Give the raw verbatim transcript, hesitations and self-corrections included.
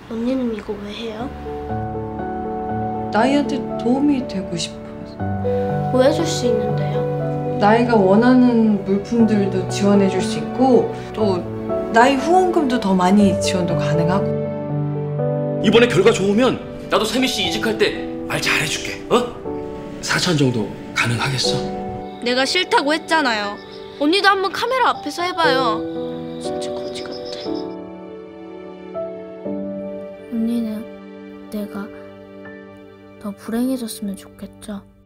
언니는 이거 왜 해요? 나이한테 도움이 되고 싶어서. 뭐 해줄 수 있는데요? 나이가 원하는 물품들도 지원해줄 수 있고 또 나이 후원금도 더 많이 지원도 가능하고. 이번에 결과 좋으면 나도 세미 씨 이직할 때 말 잘해줄게. 어? 사천 정도 가능하겠어? 내가 싫다고 했잖아요. 언니도 한번 카메라 앞에서 해봐요. 진짜 거지 같아. 언니는 내가 더 불행해졌으면 좋겠죠?